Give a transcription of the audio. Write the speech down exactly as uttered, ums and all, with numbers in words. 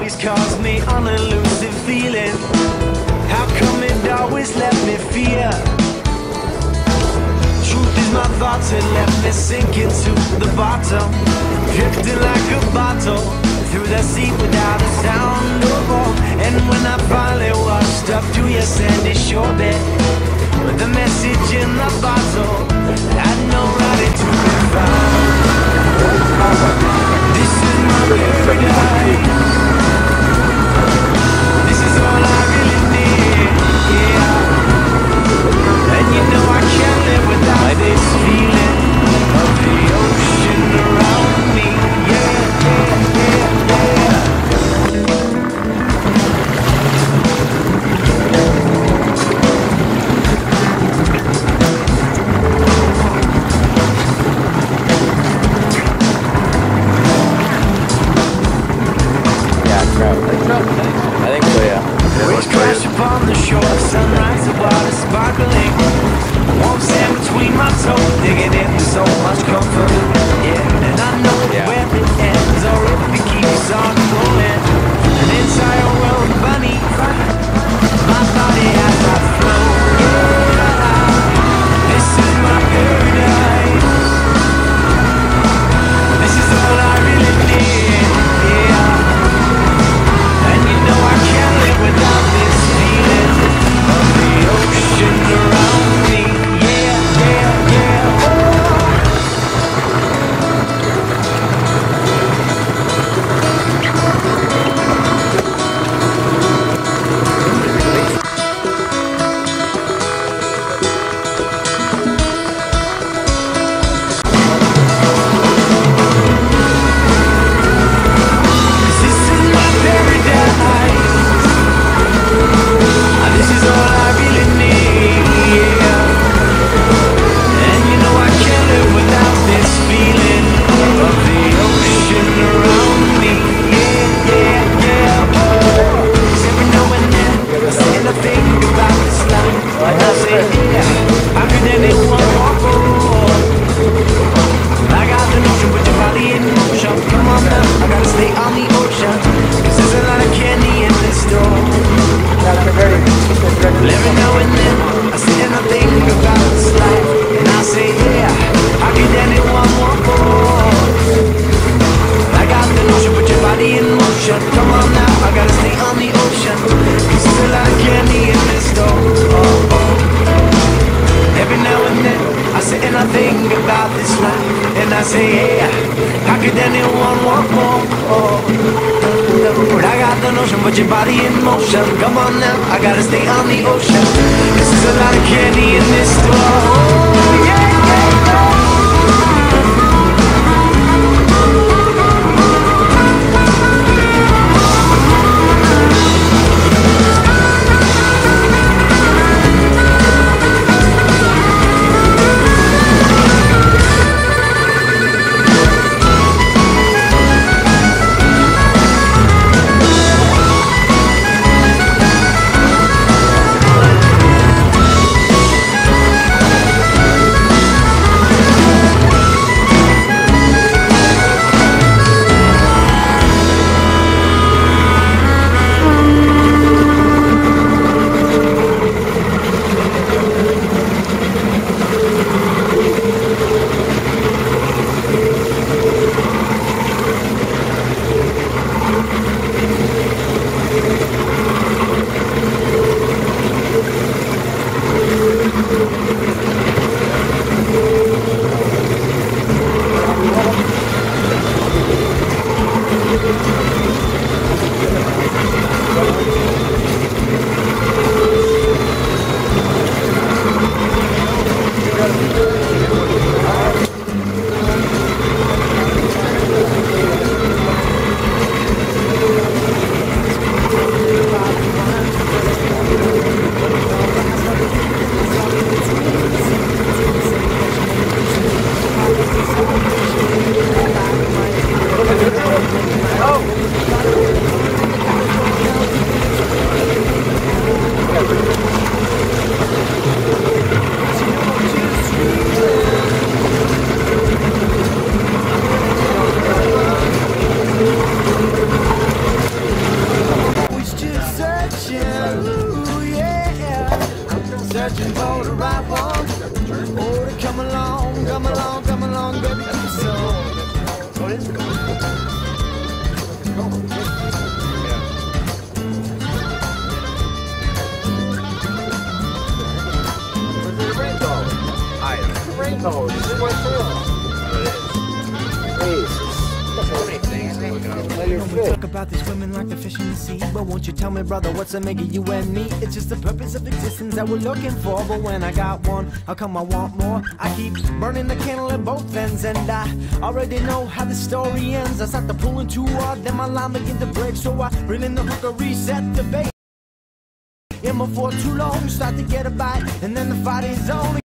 always caused me an elusive feeling. How come it always left me fear? Truth is my thoughts had left me sinking to the bottom, drifting like a bottle through the sea without a sound. Oh, and when I finally washed up to your sandy shore bed, with the message in the bottle, had no right to be found. This is my paradise. This is all I really need, yeah. And you know I can't live without this feeling of the ocean around me, yeah, yeah, yeah, yeah. I think so, yeah. Waves crash upon the shore, sunrise, the water sparkling. Warm sand between my toes, digging into so much comfort. Yeah, and I know Yeah. where it ends, or if it keeps on going. An entire world beneath my body as I float. Yeah, this is my paradise. This is all I really need. Yeah. And you know I can't live without this feeling of the ocean around me. Yeah, yeah, yeah. Oh. This is my paradise. This is all I really need, yeah. And you know I can't live without this feeling of the ocean around me, yeah, yeah, yeah. Oh, 'cause every now and then I sit and I think about this life, and I say, yeah, how could anyone walk on? I got the notion, put your body in motion. Come on now, I gotta stay on the ocean, 'cause there's a lot of candy in this store. Every now and then I sit and I think about this life, and I say, yeah, how could anyone want more? I got the notion, put your body in motion. Come on now, I gotta stay on the ocean, 'cause there's a lot of candy in this store. Oh, oh. Every now and then I sit and I think about this life, and I say, yeah, how could anyone want more? Oh, but I got the notion, put your body in motion. Come on now, I gotta stay on the ocean. This is a lot of candy in this store. Oh, yeah, yeah, yeah. Oh, this is my We talk about these women like the fish in the sea, but won't you tell me, brother, what's the making you and me? It's just the purpose of existence that we're looking for. But when I got one, how come I want more? I keep burning the candle at both ends, and I already know how the story ends. I start to pulling too hard, then my line begin to break, so I reel in the hook or reset the bait. And before too long, start to get a bite, and then the fight is on.